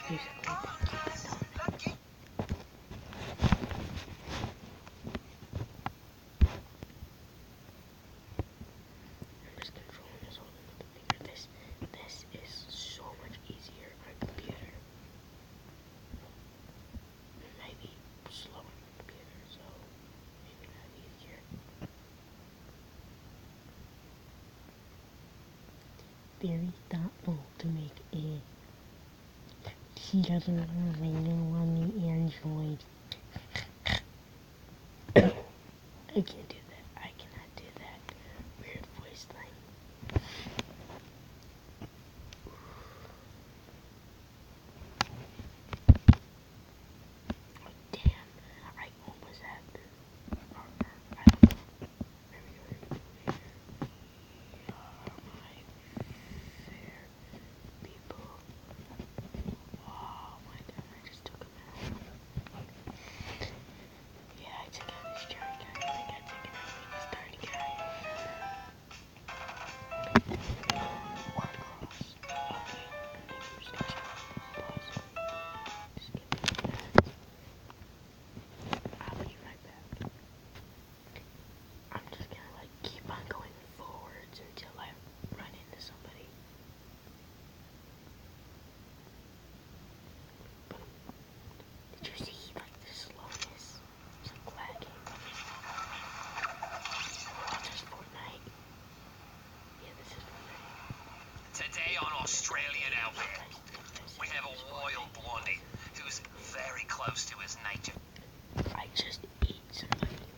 basically they keep it done. I'm just controlling this holding with the finger. This is so much easier on a computer. It might be slow on a computer, so maybe not easier. Very thoughtful to make it. She doesn't have a video on the Android. I can't do that. I cannot do that weird voice thing. Oh, damn. I almost had this. I don't know. Maybe we're going to do it here. My fair people. Oh my god, I just took him out. Yeah, I took out this giant guy. I think I took it out with this tiny guy. Word cross. Okay, I think I'm just gonna pause. Just give me a minute. I'll be right back. I'm just gonna like keep on going forwards until I run into somebody. Did you see like the slowness? It's like lagging. Oh, this is Fortnite. Yeah, this is Fortnite. Today on Australian Outback, we have a wild blondie who's very close to his nature. I just ate somebody.